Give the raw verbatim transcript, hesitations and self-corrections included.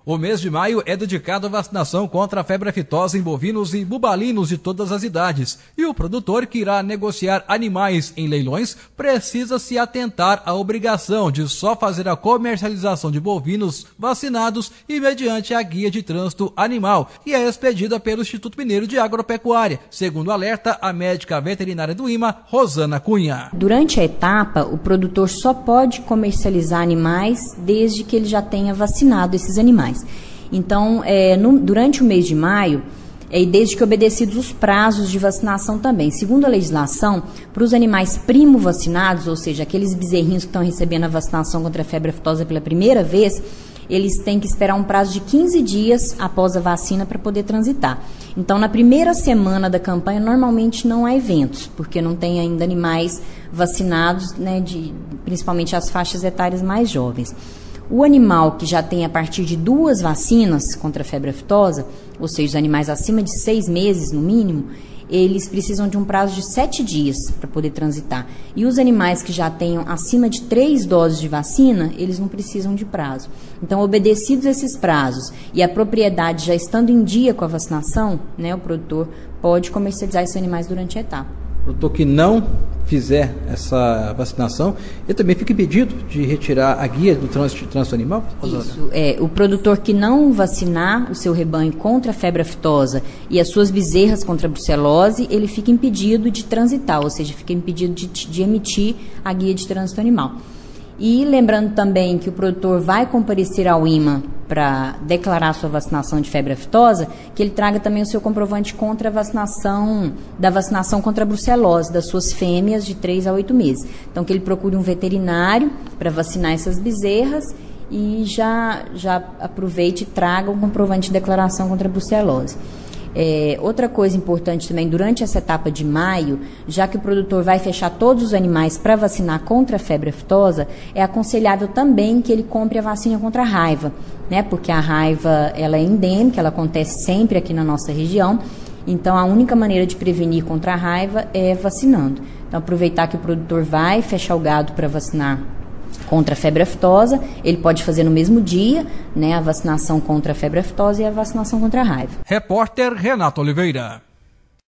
O mês de maio é dedicado à vacinação contra a febre aftosa em bovinos e bubalinos de todas as idades. E o produtor que irá negociar animais em leilões precisa se atentar à obrigação de só fazer a comercialização de bovinos vacinados e mediante a guia de trânsito animal, que é expedida pelo Instituto Mineiro de Agropecuária, segundo alerta a médica veterinária do I M A, Rosana Cunha. Durante a etapa, o produtor só pode comercializar animais desde que ele já tenha vacinado esses animais. Então, é, no, durante o mês de maio, é, e desde que obedecidos os prazos de vacinação também. Segundo a legislação, para os animais primo vacinados, ou seja, aqueles bezerrinhos que estão recebendo a vacinação contra a febre aftosa pela primeira vez, eles têm que esperar um prazo de quinze dias após a vacina para poder transitar. Então, na primeira semana da campanha, normalmente não há eventos, porque não tem ainda animais vacinados, né, de, principalmente as faixas etárias mais jovens. O animal que já tem a partir de duas vacinas contra a febre aftosa, ou seja, os animais acima de seis meses no mínimo, eles precisam de um prazo de sete dias para poder transitar. E os animais que já tenham acima de três doses de vacina, eles não precisam de prazo. Então, obedecidos esses prazos e a propriedade já estando em dia com a vacinação, né, o produtor pode comercializar esses animais durante a etapa. O produtor que não fizer essa vacinação, ele também fica impedido de retirar a guia do trânsito, trânsito animal? Isso, é, o produtor que não vacinar o seu rebanho contra a febre aftosa e as suas bezerras contra a brucelose, ele fica impedido de transitar, ou seja, fica impedido de, de emitir a guia de trânsito animal. E lembrando também que o produtor vai comparecer ao I M A para declarar sua vacinação de febre aftosa, que ele traga também o seu comprovante contra a vacinação, da vacinação contra a brucelose das suas fêmeas de três a oito meses. Então, que ele procure um veterinário para vacinar essas bezerras e já, já aproveite e traga o comprovante de declaração contra a brucelose. É, outra coisa importante também, durante essa etapa de maio, já que o produtor vai fechar todos os animais para vacinar contra a febre aftosa, é aconselhável também que ele compre a vacina contra a raiva, né? Porque a raiva ela é endêmica, ela acontece sempre aqui na nossa região, então a única maneira de prevenir contra a raiva é vacinando. Então, aproveitar que o produtor vai fechar o gado para vacinar contra a febre aftosa, ele pode fazer no mesmo dia, né, a vacinação contra a febre aftosa e a vacinação contra a raiva. Repórter Renato Oliveira.